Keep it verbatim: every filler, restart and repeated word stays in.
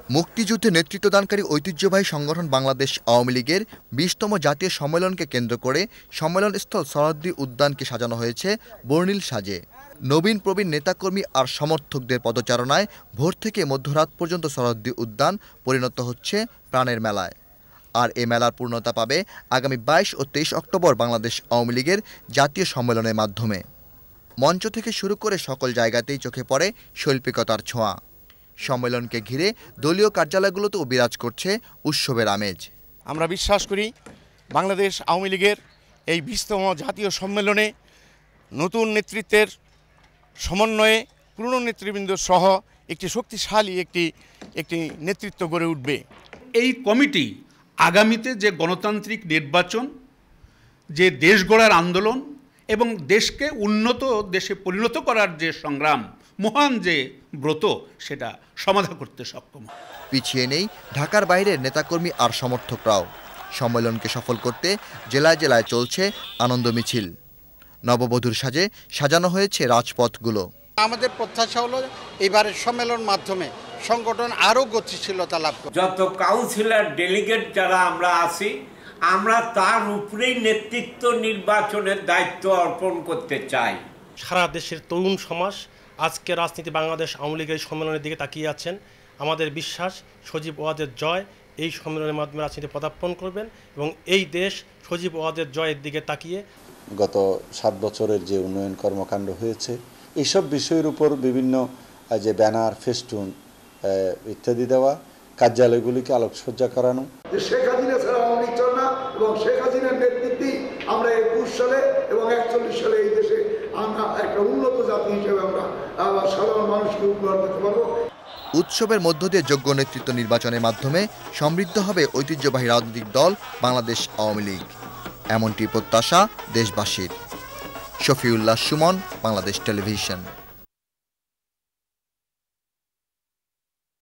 মুক্তিযুদ্ধে নেতৃত্বদানকারী ঐতিহ্যবাহী সংগঠন বাংলাদেশ আওয়ামী লীগের বিশতম জাতীয় সম্মেলনকে কেন্দ্র করে সম্মেলনস্থল সরোয়ার্দী উদ্যানকে সাজানো হয়েছে বর্ণিল সাজে। নবীন প্রবীণ নেতাকর্মী আর সমর্থকদের পদচারণায় ভোর থেকে মধ্যরাত পর্যন্ত সরোয়ার্দী উদ্যান পরিণত হচ্ছে প্রাণের মেলায়। আর এ মেলার পূর্ণতা পাবে আগামী বাইশ ও তেইশ অক্টোবর বাংলাদেশ আওয়ামী লীগের জাতীয় সম্মেলনের মাধ্যমে। মঞ্চ থেকে শুরু করে সকল জায়গাতেই চোখে পড়ে শৈল্পিকতার ছোঁয়া। সম্মেলনকে ঘিরে দলীয় কার্যালয়গুলোতেও বিরাজ করছে উৎসবের আমেজ। আমরা বিশ্বাস করি বাংলাদেশ আওয়ামী লীগের এই বিশতম জাতীয় সম্মেলনে নতুন নেতৃত্বের সমন্বয়ে পুরনো নেতৃবৃন্দ সহ একটি শক্তিশালী একটি একটি নেতৃত্ব গড়ে উঠবে। এই কমিটি আগামীতে যে গণতান্ত্রিক নির্বাচন, যে দেশ গড়ার আন্দোলন এবং দেশকে উন্নত দেশে পরিণত করার যে সংগ্রাম, মহান যে ব্রত, সেটা সমাধা করতে সক্ষম। পিছিয়ে নেই ঢাকার বাইরের নেতাকর্মী আর সমর্থকরাও। সম্মেলনকে সফল করতে জেলায় জেলায় চলছে আনন্দ মিছিল। নববধূর সাজে সাজানো হয়েছে রাজপথগুলো। আমাদের প্রত্যাশা হলো এবারের সম্মেলন মাধ্যমে সংগঠন আরও গতিশীলতা লাভ করবে। যত কাউন্সিলর ডেলিগেট যারা আমরা আছি, আমরা তার উপরেই নেতৃত্ব নির্বাচনের দায়িত্ব অর্পণ করতে চাই। সারা দেশের তরুণ সমাজ আজকে রাজনীতি বাংলাদেশ আওয়ামী লীগের সম্মেলনের দিকে তাকিয়ে আছেন। আমাদের বিশ্বাস সজীব ওয়াজের জয় এই সম্মেলনের মাধ্যমে রাজনীতি পদার্পণ করবেন এবং এই দেশ সজীব ওয়াজের জয়ের দিকে তাকিয়ে গত সাত বছরের যে উন্নয়ন কর্মকাণ্ড হয়েছে এইসব বিষয়ের উপর বিভিন্ন যে ব্যানার, ফেস্টুন ইত্যাদি দেওয়া, কার্যালয়গুলিকে আলোকসজ্জা করানো। শেখ হাসিনা ছাড়া আওয়ামী লীগ চলে না এবং শেখ হাসিনার নেতৃত্বে আমরা একুশ সালে এবং একচল্লিশ সালে এই দেশে আমরা একটা উন্নত জাতি হিসেবে আমরা আবার সাধারণ মানুষকে উপহার দিতে পারবো। উৎসবের মধ্য দিয়ে যোগ্য নেতৃত্ব নির্বাচনের মাধ্যমে সমৃদ্ধ হবে ঐতিহ্যবাহী রাজনৈতিক দল বাংলাদেশ আওয়ামী লীগ, এমনটি প্রত্যাশা দেশবাসীর। শফিউল্লাহ সুমন, বাংলাদেশ টেলিভিশন।